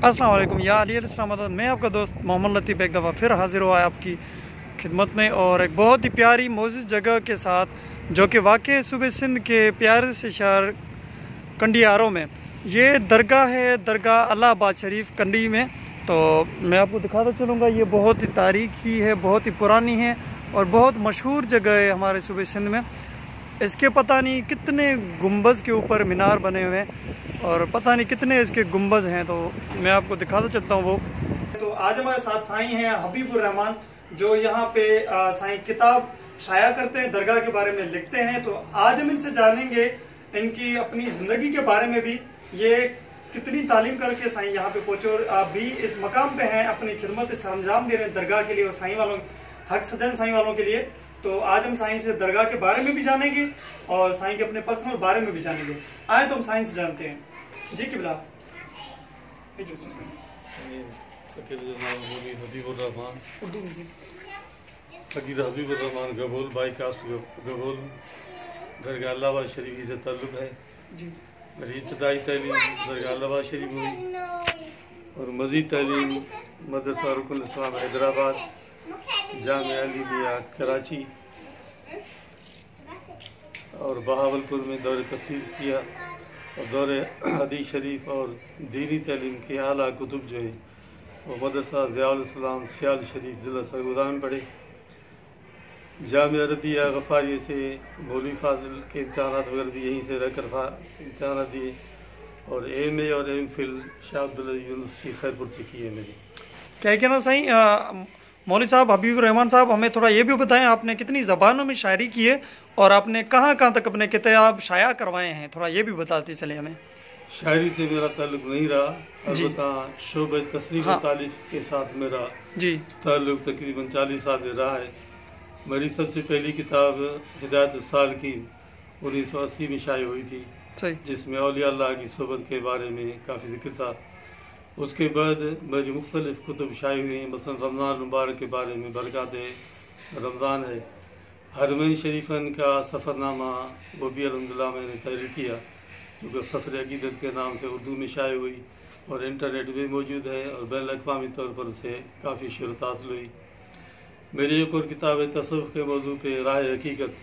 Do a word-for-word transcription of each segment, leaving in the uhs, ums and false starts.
अस्सलाम वालेकुम या अली अलैहिस्सलाम। मैं आपका दोस्त मोहम्मद लतीफ़ एक दफ़ा फिर हाज़िर हुआ है आपकी खिदमत में और एक बहुत ही प्यारी मोज़िज़ जगह के साथ जो कि वाक़ई सूबे सिंध के प्यारे से शहर कंडियारों में ये दरगाह है, दरगाह अल्लाहबाद शरीफ कंडी में। तो मैं आपको दिखाता चलूँगा, ये बहुत ही तारीखी है, बहुत ही पुरानी है और बहुत मशहूर जगह है हमारे सूबे सिंध में। इसके पता नहीं कितने गुंबज़ के ऊपर मीनार बने हुए हैं और पता नहीं कितने इसके गुंबज़ हैं, तो मैं आपको दिखाता चलता हूँ वो। तो आज हमारे साथ साईं हैं हबीबुर रहमान, जो यहाँ पे साईं किताब शाया करते हैं, दरगाह के बारे में लिखते हैं। तो आज हम इनसे जानेंगे इनकी अपनी ज़िंदगी के बारे में भी, ये कितनी तालीम करके साईं यहाँ पे पहुँचे और आप भी इस मकाम पे हैं, अपनी खिदमत से अंजाम दे रहे हैं दरगाह के लिए और साईं वालों हक सजन साईं वालों के लिए। तो आज हम साईं से दरगाह के बारे में भी जानेंगे और साईं के अपने पर्सनल बारे में भी जानेंगे। आए तो हम साईं से जानते हैं जी। किबला हबीबुर रहमान फकीर हबीबुर रहमान गबोल बाई कास्ट गबोल दरगाह अल्लाहबाद शरीफ से ताल्लुक़ है जी। मेरी इब्तदाई तालीम दरगाह अल्लाहबाद शरीफ हुई और मज़ीद तालीम मदरसा रुकन इस्लाम हैदराबाद, जामिया अलिया कराची और बहावलपुर में दौरे तफसीर किया और दौरे हदीस शरीफ और दीनी तालीम के आला कुतुब जो है वो मदरसा ज़ियाउल इस्लाम सियाल शरीफ ज़िला सरगोदा में पढ़े। जामिया अरबिया गफ़ारिया से मौलवी फाजिल के इम्तहानात वगैरह भी यहीं से रहकर इम्तहानात दिए और एम ए और M Phil Shah Abdullah university Khairpur से किए मेरी। क्या कहना साईं मौलवी साहब हबीबुर रहमान साहब, हमें थोड़ा ये भी बताएं आपने कितनी ज़बानों में शायरी की है और आपने कहाँ कहाँ तक अपने किताब शाया करवाए हैं, थोड़ा ये भी बताते चले हमें। शायरी से मेरा ताल्लुक़ नहीं रहा, अलबत्ता शोबे तस्नीफ़ व तालीफ़ के साथ मेरा जी ताल्लुक़ तकरीबन चालीस साल से रहा है। मेरी सबसे पहली किताब हिदायत साल की उन्नीस सौ अस्सी में शाया हुई थी, जिसमें औलिया अल्लाह की सोबत के बारे में काफ़ी जिक्र था। उसके बाद मेरी मुख्तलिफ़ कुतुब शाये हुई हैं, मसलन रमज़ान मुबारक के बारे में, बरक़ात रमज़ान है, हरमैन शरीफन का सफ़रनामा वो भी अल्हम्दुलिल्लाह मैंने तहरीर किया, क्योंकि सफ़र अक़ीदत के नाम से उर्दू में शाये हुई और इंटरनेट भी मौजूद है और बैन अक़वामी तौर पर उसे काफ़ी शहरत हासिल हुई। मेरी एक और किताब है तसव्वुफ़ के मौजू पे राह हकीकत,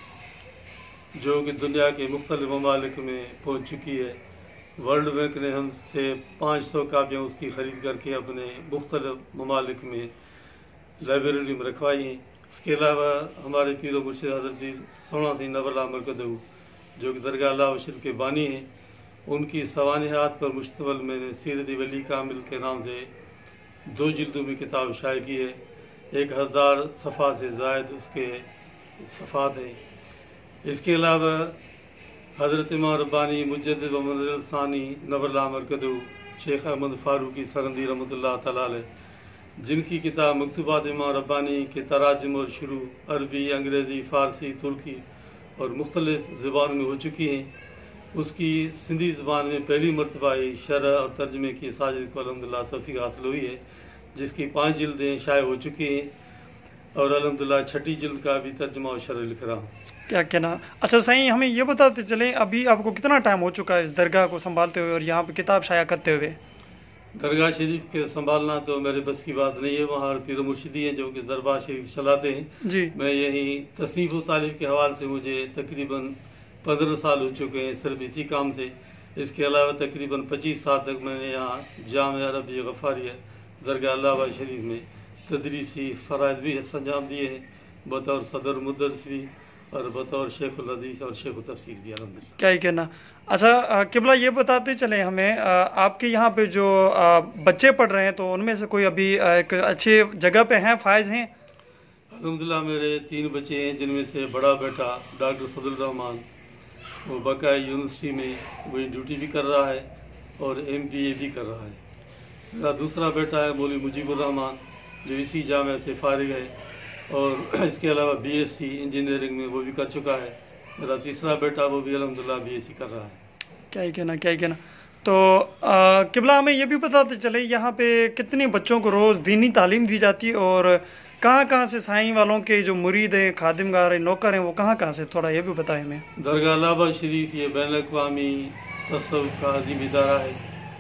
जो कि दुनिया के मुख्तलिफ़ ममालिक में पहुँच चुकी है। वर्ल्ड बैंक ने हमसे पाँच सौ कापियाँ उसकी ख़रीद करके अपने मुख्तलिफ़ ममालिक में लाइब्रेरी में रखवाई हैं। उसके अलावा हमारे पीर व मुर्शिद हज़रत पीर सोना सिंह नवला मरकदहू, जो कि दरगाह अल्लाह शरीफ के बानी हैं, उनकी सवानिहात पर मुश्तमिल मैंने सीरत वली कामिल के नाम से दो जिल्दों में किताब शाये की है। एक हज़ार सफ़ा से ज़ायद उसके सफ़ात हैं। इसके अलावा हज़रत इमाम रब्बानी मुजद्दिद व मुनव्विर सानी नवला मरकदहू शेख अहमद फ़ारूक़ी सरंदी रहमतुल्लाह तआला अलैह, जिनकी किताब मकतूबात इमाम रब्बानी के तराजुम और शुरू अरबी, अंग्रेज़ी, फ़ारसी, तुर्की और मुख्तलिफ़ ज़बान में हो चुकी हैं, उसकी सिंधी ज़बान में पहली मरतबा शरह और तर्जमे की साजिद को अल्हम्दुलिल्लाह तौफ़ीक़ हासिल हुई है, जिसकी पाँच जिल्दें शाये हो चुकी हैं और अल्हम्दुलिल्लाह छठी जिल्द का भी तर्जमा और शरह लिख रहा हूँ। क्या कहना। अच्छा साईं, हमें ये बताते चलें अभी आपको कितना टाइम हो चुका है इस दरगाह को संभालते हुए और यहाँ पे किताब शाया करते हुए? दरगाह शरीफ के संभालना तो मेरे बस की बात नहीं है, वहाँ पीर मुर्शिदी हैं जो कि दरबार शरीफ चलाते हैं जी। मैं यहीं तसनीफ़ व तालीफ़ के हवाले से मुझे तकरीबन पंद्रह साल हो चुके हैं सिर्फ इसी काम से। इसके अलावा तकरीबन पच्चीस साल तक मैंने यहाँ जामिया अरबिया गफ़ारिया दरगाह अल्लाहबाद शरीफ में तदरीसी फ़राइज़ भी अंजाम दिए हैं, बतौर सदर मुदर्रिस भी और बतौर शेखुल हदीस और शेखुल तफसीर भी अल्हम्दुलिल्लाह। क्या ही कहना। अच्छा किबला, ये बताते चलें हमें, आपके यहाँ पे जो बच्चे पढ़ रहे हैं तो उनमें से कोई अभी एक अच्छे जगह पे हैं, फायज़ हैं? अल्हम्दुलिल्लाह मेरे तीन बच्चे हैं, जिनमें से बड़ा बेटा डॉक्टर फजल रहमान, वो बकाया यूनिवर्सिटी में वही ड्यूटी भी कर रहा है और एम बी ए भी कर रहा है। मेरा दूसरा बेटा है मौलवी मुजीबुर रहमान, जो इसी जामिया से फारिग है और इसके अलावा बी एस सी इंजीनियरिंग में वो भी कर चुका है। मेरा तीसरा बेटा वो भी अल्हम्दुलिल्लाह बी एस सी कर रहा है। क्या ही कहना, क्या ही कहना। तो आ, किबला हमें ये भी बताते चले यहाँ पे कितने बच्चों को रोज़ दीनी तालीम दी जाती है और कहाँ कहाँ से साईं वालों के जो मुरीद हैं, खादिमगार हैं, नौकर हैं, वो कहाँ कहाँ से, थोड़ा ये भी बताएं हमें। दरगाह अल्लाहबाद शरीफ ये बैन अक़वामी तसव्वुफ़ का अज़ीम इदारा है,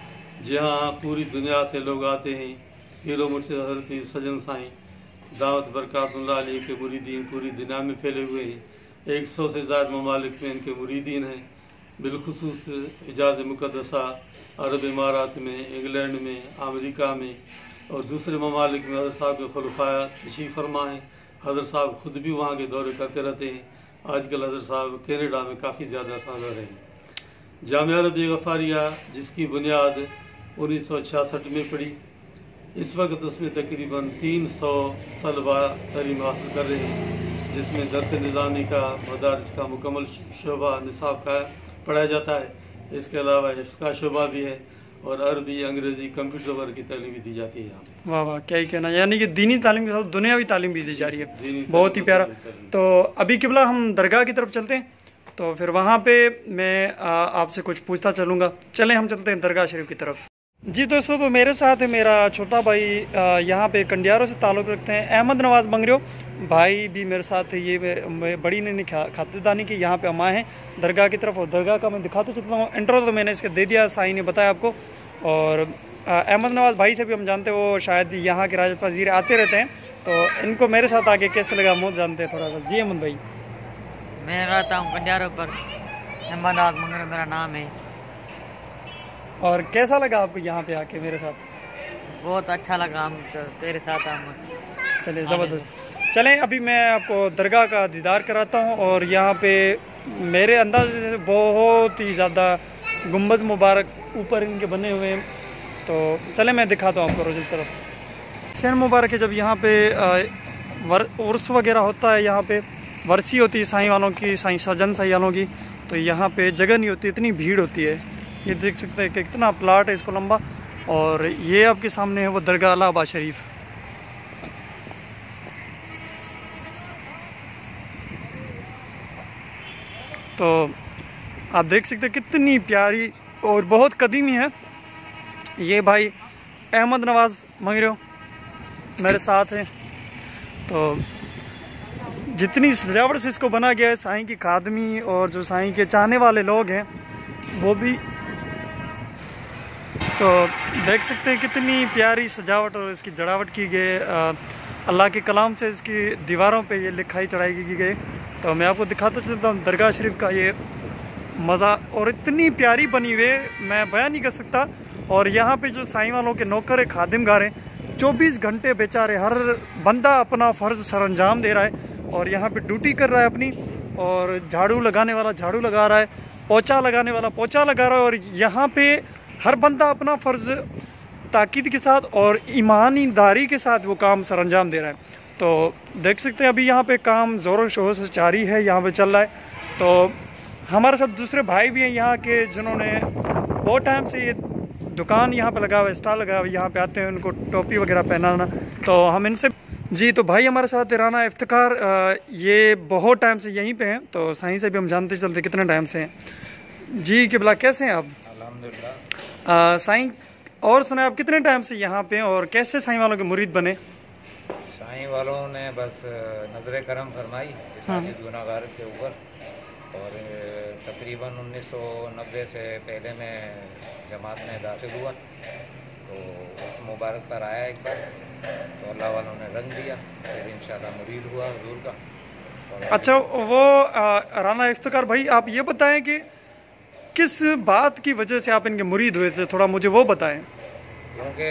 जहाँ पूरी दुनिया से लोग आते हैं। पीरो मुर्शिद हज़रत पीर सजन साईं दावत बरकातुल्लाह अलैह के मुरीदीन पूरी दुनिया में फैले हुए हैं। एक सौ से ज़्यादा ममालिक में इनके मुरीदीन हैं। बिलखुसूस इजाज़ मुक़द्दसा अरब इमारात में, इंग्लैंड में, अमेरिका में और दूसरे ममालिक में हज़रत साहब के खुलफाया तशरीफ़ फरमा हैं। हज़रत साहब ख़ुद भी वहाँ के दौरे करते रहते हैं। आजकल हज़रत साहब कनाडा में काफ़ी ज़्यादा अरसा रह रहे हैं। जामिया रबी गफ़ारिया जिसकी बुनियाद उन्नीस सौ छियासठ में पड़ी, इस वक्त उसमें तकरीबन तीन सौ तलबा तालीम हासिल कर रहे हैं, जिसमें दर्स निज़ामी का, मदारिस का मुकम्मल शोबा निसाब का पढ़ाया जाता है। इसके अलावा हिफ्ज़ का शोबा भी है और अरबी, अंग्रेज़ी, कंप्यूटर वर्क की तालीम भी दी जाती है। वाह वाह, क्या ही कहना, यानी कि दीनी तालीम के साथ दुनियावी तालीम भी दी जा रही है। बहुत ही प्यारा। तो अभी किबला हम दरगाह की तरफ चलते हैं, तो फिर वहाँ पे मैं आपसे कुछ पूछता चलूँगा। चलें हम चलते हैं दरगाह शरीफ की तरफ। जी दोस्तों, तो मेरे साथ है मेरा छोटा भाई, यहाँ पे कंडियारों से ताल्लुक़ रखते हैं, अहमद नवाज़ मंगरियो भाई भी मेरे साथ है। ये बड़ी ने खातिरदानी की यहाँ पे हम आए हैं दरगाह की तरफ, और दरगाह का मैं दिखाता चलता हूँ। इंट्रो तो मैंने इसके दे दिया, साईं ने बताया आपको। और अहमद नवाज़ भाई से भी हम जानते हैं, वो शायद यहाँ के राज वज़ीर आते रहते हैं, तो इनको मेरे साथ आके कैसे लगा मुझे जानते हैं थोड़ा सा। जी अहमद भाई। मैं रहता हूँ कंडियारों पर, अहमद नवाज़ मंगरियो मेरा नाम है। और कैसा लगा आपको यहाँ पे आके मेरे साथ? बहुत अच्छा लगा, हम तो तेरे साथ हम। चलिए ज़बरदस्त। चलें अभी मैं आपको दरगाह का दीदार कराता हूँ। और यहाँ पे मेरे अंदाज़े से बहुत ही ज़्यादा गुंबद मुबारक ऊपर इनके बने हुए हैं, तो चलें मैं दिखाता हूँ आपको रोज़ की तरफ। सैन मुबारक है, जब यहाँ पे उर्स वगैरह होता है, यहाँ पे वर्सी होती है साईं वालों की, साईं सजन साईं वालों की, तो यहाँ पे जगह नहीं होती, इतनी भीड़ होती है। ये देख सकते हैं कि कितना प्लाट है इसको लंबा। और ये आपके सामने है वो दरगाह इलाहाबाद शरीफ। तो आप देख सकते हैं कितनी प्यारी और बहुत कदीमी है। ये भाई अहमद नवाज़ मंगरियो मेरे साथ हैं। तो जितनी सजावट से इसको बना गया है, साईं की खादमी और जो साईं के चाहने वाले लोग हैं वो भी, तो देख सकते हैं कितनी प्यारी सजावट और इसकी जड़ावट की गई। अल्लाह के कलाम से इसकी दीवारों पे ये लिखाई चढ़ाई की गई। तो मैं आपको दिखाता चलता हूँ दरगाह शरीफ का ये मज़ा, और इतनी प्यारी बनी हुई मैं बयान नहीं कर सकता। और यहाँ पे जो साईं वालों के नौकर है, खादिमगार हैं, चौबीस घंटे बेचारे हर बंदा अपना फ़र्ज़ सरअंजाम दे रहा है और यहाँ पे ड्यूटी कर रहा है अपनी। और झाड़ू लगाने वाला झाड़ू लगा रहा है, पोछा लगाने वाला पोछा लगा रहा है। और यहाँ पे हर बंदा अपना फ़र्ज़ ताकीद के साथ और ईमानदारी के साथ वो काम सरअंजाम दे रहा है। तो देख सकते हैं अभी यहाँ पे काम ज़ोरों शोरों से जारी है, यहाँ पे चल रहा है। तो हमारे साथ दूसरे भाई भी हैं यहाँ के, जिन्होंने बहुत टाइम से ये दुकान यहाँ पे लगा हुआ है, स्टॉल लगा हुआ है, यहाँ पे आते हैं, उनको टोपी वगैरह पहनाना। तो हम इनसे जी, तो भाई हमारे साथ राना इफ्तिकार, ये बहुत टाइम से यहीं पे हैं, तो साईं से भी हम जानते चलते कितने टाइम से हैं। जी किबला, कैसे हैं आप? अल्हम्दुलिल्लाह। साईं, और सुना आप कितने टाइम से यहाँ पे हैं और कैसे साईं वालों के मुरीद बने? साईं वालों ने बस नज़र करम फरमाई इस गुनाहगार के ऊपर, और तकरीबन उन्नीस सौ नब्बे से पहले मैं जमात में दाखिल हुआ, तो उस मुबारक पर आया एक बार, तो अल्लाह वालों ने रंग दिया, फिर इंशाल्लाह मुरीद हुआ हुजूर का। अच्छा, वो आ, राना इफ्तिकार भाई, आप ये बताएं कि किस बात की वजह से आप इनके मुरीद हुए थे, थोड़ा मुझे वो बताएं। क्योंकि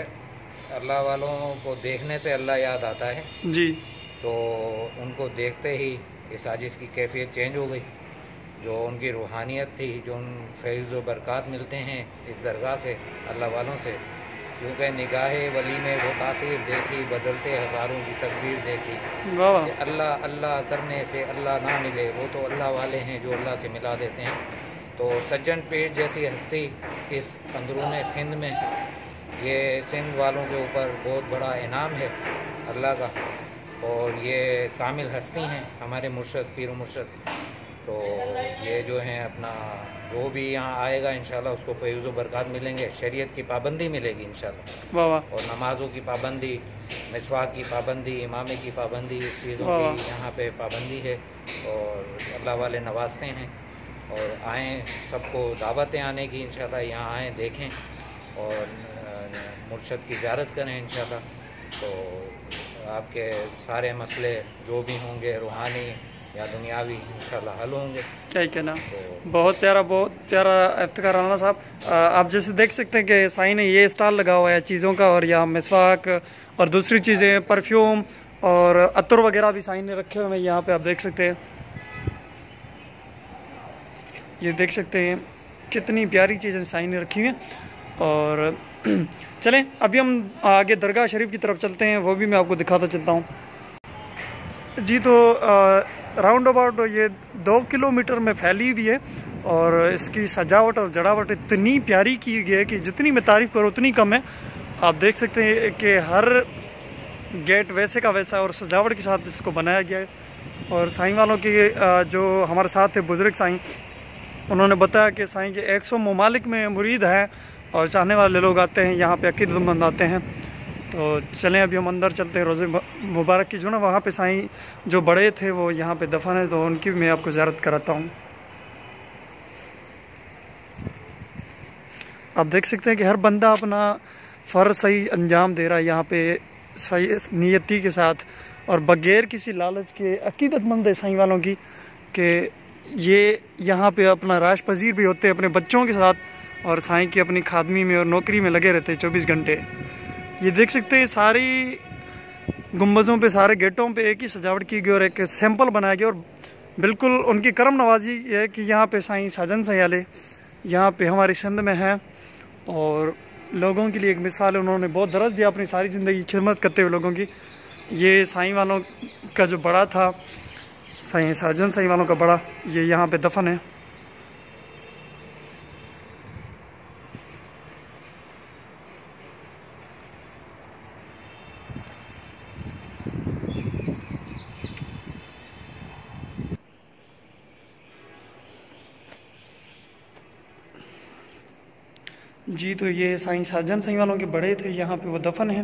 अल्लाह वालों को देखने से अल्लाह याद आता है जी, तो उनको देखते ही इस आजिज़ की कैफियत चेंज हो गई। जो उनकी रूहानियत थी, जो उन फैज़ व बरक़ात मिलते हैं इस दरगाह से, अल्लाह वालों से, क्योंकि निगाह वली में वो तासीर देखी, बदलते हज़ारों की तकदीर देखी। अल्लाह अल्लाह करने से अल्लाह ना मिले, वो तो अल्लाह वाले हैं जो अल्लाह से मिला देते हैं। तो सज्जन पेट जैसी हस्ती इस अंदरून सिंध में, ये सिंध वालों के ऊपर बहुत बड़ा इनाम है अल्लाह का, और ये कामिल हस्ती हैं हमारे मुर्शद, पीर मुर्शद। तो ये जो हैं अपना, जो भी यहाँ आएगा इंशाल्लाह उसको फैज़ व बरक़ात मिलेंगे, शरीयत की पाबंदी मिलेगी इंशाल्लाह, वाह वाह, और नमाज़ों की पाबंदी, मिसवाक की पाबंदी, इमामे की पाबंदी, इस चीज़ों की यहाँ पे पाबंदी है। और अल्लाह वाले नवाजते हैं, और आएँ, सबको दावतें आने की इंशाल्लाह, यहाँ आएँ, देखें। और मुर्शद की ज़ियारत करें इंशाल्लाह, तो आपके सारे मसले जो भी होंगे रूहानी या दुनियावी इंशाल्लाह हल होंगे। क्या कहना, तो बहुत प्यारा बहुत प्यारा इफ्तिखार राना साहब। आप जैसे देख सकते हैं कि साईं ने ये स्टॉल लगा हुआ है चीज़ों का, और यहाँ मिसवाक और दूसरी चीज़ें परफ्यूम और अतर वगैरह भी साईं ने रखे हुए हैं। यहाँ पे आप देख सकते हैं, ये देख सकते हैं कितनी प्यारी चीज़ें साईं ने रखी हुई हैं। और चलें अभी हम आगे दरगाह शरीफ की तरफ चलते हैं, वो भी मैं आपको दिखाता चलता हूँ जी। तो राउंड अबाउट ये दो किलोमीटर में फैली हुई है, और इसकी सजावट और जड़ावट इतनी प्यारी की गई है कि जितनी मैं तारीफ़ करूँ उतनी कम है। आप देख सकते हैं कि हर गेट वैसे का वैसा और सजावट के साथ इसको बनाया गया है। और साईं वालों के जो हमारे साथ थे बुज़ुर्ग साईं, उन्होंने बताया कि साईं के एक सौ ममालिक में मुरीद हैं और चाहने वाले लोग आते हैं यहाँ पे, अकीदतमंद आते हैं। तो चलें अभी हम अंदर चलते हैं। रोज़े मुबारक की जो ना वहाँ पे साईं जो बड़े थे वो यहाँ पे दफन है, तो उनकी मैं आपको ज़ियारत कराता हूँ। आप देख सकते हैं कि हर बंदा अपना फ़र्ज़ सही अंजाम दे रहा है यहाँ पे सही नियति के साथ और बग़ैर किसी लालच के। अकीदतमंद है साईं वालों की कि ये यहाँ पे अपना राश पजीर भी होते हैं अपने बच्चों के साथ, और साईं की अपनी खादमी में और नौकरी में लगे रहते हैं चौबीस घंटे। ये देख सकते हैं सारी गुंबज़ों पे, सारे गेटों पे एक ही सजावट की गई और एक सैंपल बनाया गया। और बिल्कुल उनकी करम नवाजी है कि यहाँ पे साईं साजन सयाले यहाँ पे हमारी सिंध में है, और लोगों के लिए एक मिसाल है। उन्होंने बहुत दर्ज दिया अपनी सारी ज़िंदगी खिदमत करते हुए लोगों की। ये साईं वालों का जो बड़ा था, साईं साजन साईं वालों का बड़ा, ये यहाँ पे दफन है। जी तो ये साईं साजन साईं वालों के बड़े थे, यहाँ पे वो दफन है।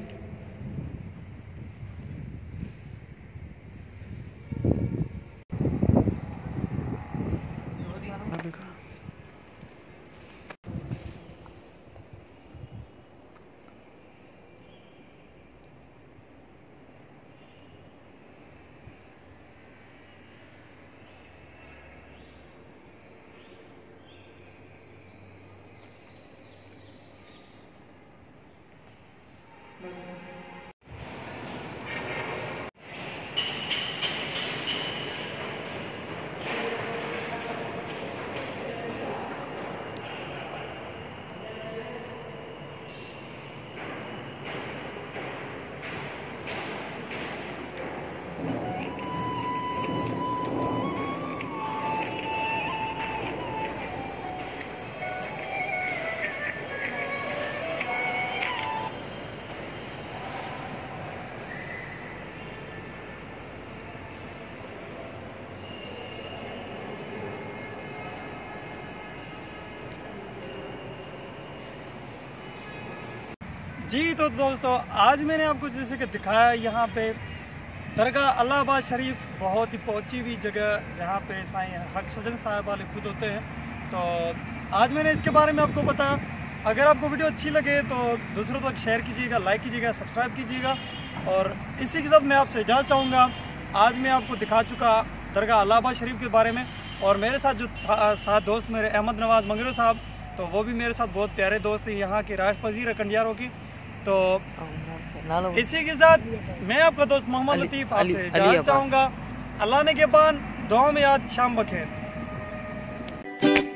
जी तो दोस्तों आज मैंने आपको जैसे कि दिखाया यहाँ पे दरगाह अलाहाबाद शरीफ, बहुत ही पहुँची हुई जगह जहाँ पे साईं हक सजन साहब वाले खुद होते हैं। तो आज मैंने इसके बारे में आपको बताया। अगर आपको वीडियो अच्छी लगे तो दूसरों तक शेयर कीजिएगा, लाइक कीजिएगा, सब्सक्राइब कीजिएगा। और इसी के साथ मैं आपसे इजाज़त चाहूँगा। आज मैं आपको दिखा चुका दरगाह अलाहाबाद शरीफ के बारे में, और मेरे साथ जो साथ दोस्त मेरे अहमद नवाज़ मंगरू साहब, तो वो भी मेरे साथ बहुत प्यारे दोस्त हैं, यहाँ के राज पजीर है कंडियारों की। तो इसी के साथ मैं आपका दोस्त मोहम्मद लतीफ़ आपसे इजाज़त चाहूँगा। अल्लाह ने के बान दुआ में याद, शाम बखैर।